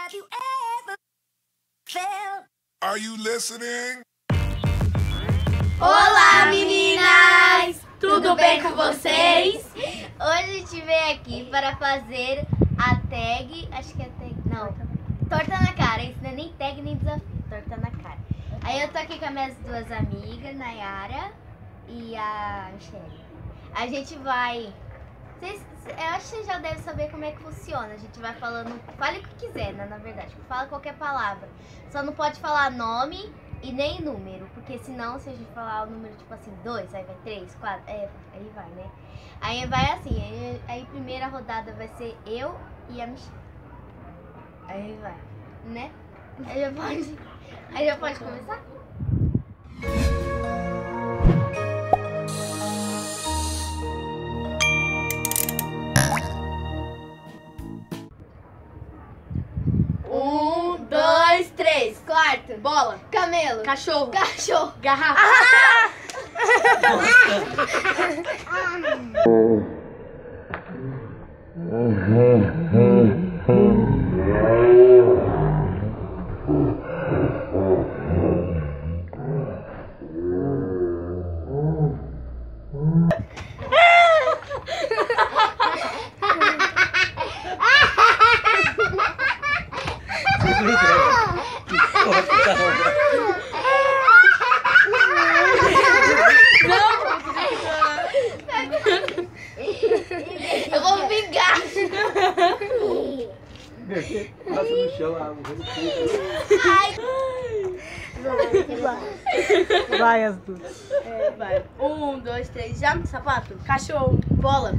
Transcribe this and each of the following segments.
Have you ever felt? Are you listening? Olá, meninas! Tudo bem com vocês? Hoje a gente veio aqui para fazer a tag, acho que é tag, não, torta na cara. Isso não é nem tag nem desafio, torta na cara. Aí eu tô aqui com as minhas duas amigas, Nayara e a Michelle. A gente vai, eu acho que vocês já devem saber como é que funciona. A gente vai falando, fale o que quiser, né, na verdade, fala qualquer palavra. Só não pode falar nome e nem número, porque senão se a gente falar o número tipo assim, 2, aí vai 3, 4, aí vai, né? Aí vai assim, aí primeira rodada vai ser eu e a Michelle. Aí vai, né? Aí já pode começar? Um, dois, três. Quarto. Bola. Camelo. Cachorro. Cachorro. Garrafa. Eu vou me vingar. Passa no chão, Vai as duas. Vai. Um, dois, três, já. Sapato. Cachorro. Bola.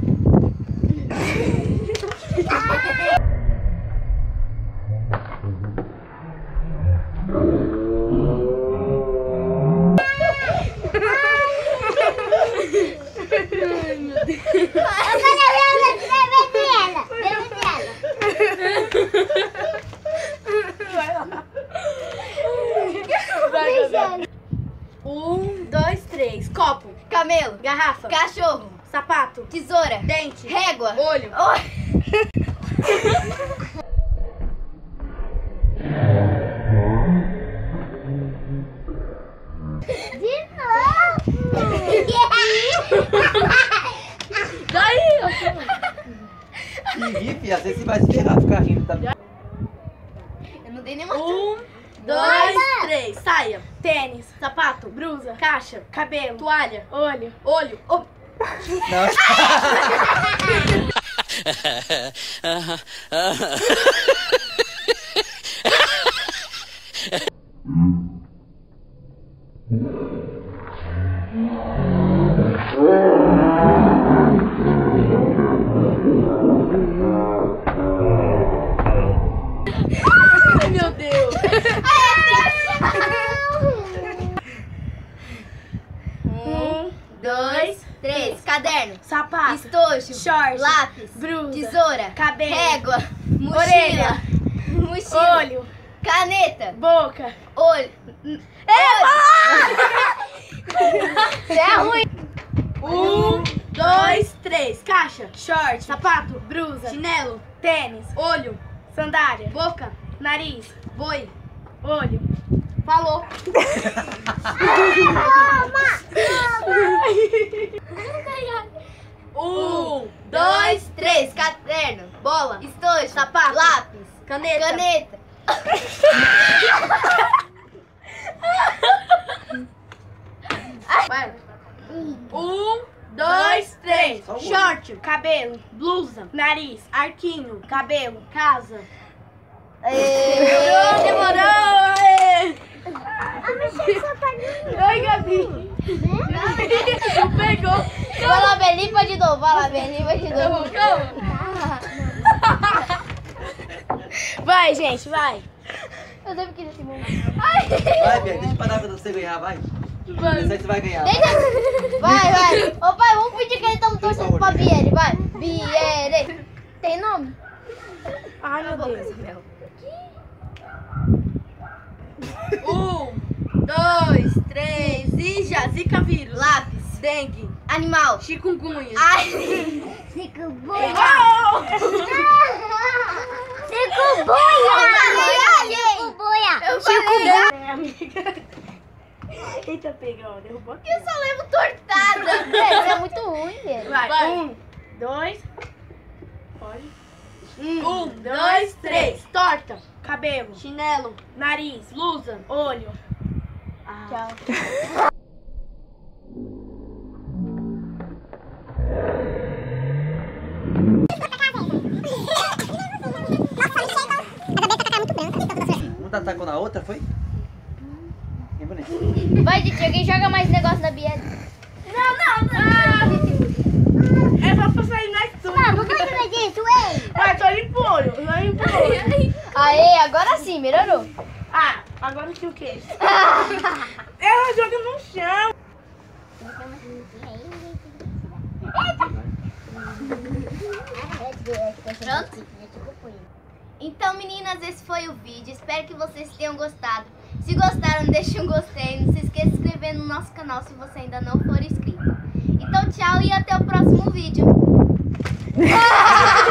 Um, dois, três. Copo. Camelo. Garrafa. Cachorro. Sapato. Tesoura. Dente. Régua. Olho. De novo. Daí. E ri, filha, às vezes você vai se ferrar, ficar rindo, tá? Eu não dei nenhuma. Um, dois, três. Saia. Tênis. Sapato. Blusa. Caixa. Cabelo. Toalha. Olho. Olho. Não. Ai, meu Deus. Um, Dois, três. Caderno. sapato. Estojo. Short. Lápis. Blusa. Tesoura. Cabelo. Régua. Mochila. Orelha. Mochila. Olho. Caneta. Boca. Olho. É ruim. Um, dois, três. Caixa. Short. Sapato. Blusa. Chinelo. Tênis. Olho. Sandália. Boca. Nariz. Boi. Olho. Falou. Um, Dois, três. Caderno. bola. Estojo. Sapato. Lápis. Caneta. Caneta. Vai. Um, dois, três. Só um. Short. Cabelo. Blusa. Nariz. Arquinho. Cabelo. Casa. Demorou! Oi, Gabi! Não pegou! Vai lá, bem, limpa de novo. Vai lá, bem, limpa de novo. Vai, gente, vai! Eu sempre quis esse momento. Vai, Bia, deixa eu parar pra você ganhar, vai. Esse aí você vai ganhar. Vai. Ô pai, vamos pedir que eles estão torcendo pra Biere. Vai. Biere. Tem nome? Ai, meu Deus! Mel. Um, dois, três e já! Zika vírus! Lápis. Dengue! Animal. Chikungunya! Ai. Chikungunya. Oh! Chikungunya. Eita, pegou, derrubou aqui. Eu só levo tortada. Isso é muito ruim, velho. Vai. 1, 2. Pode. 1, 2, 3. Torta. Cabelo. Chinelo. Nariz. Blusa. Olho. Tchau. Um atacou na outra, foi? Bem bonito. Vai, gente, alguém joga mais negócio na Biela. É pra passar em nós tudo. Não pode fazer isso, ei. Vai, só limpa o olho. Só limpa o olho. Aê, agora sim, melhorou. Ah, agora que o quê? Ela joga no chão. Pronto? Então, meninas, esse foi o vídeo. Espero que vocês tenham gostado. Se gostaram, deixe um gostei. Não se esqueça de se inscrever no nosso canal se você ainda não for inscrito. Então, tchau e até o próximo vídeo.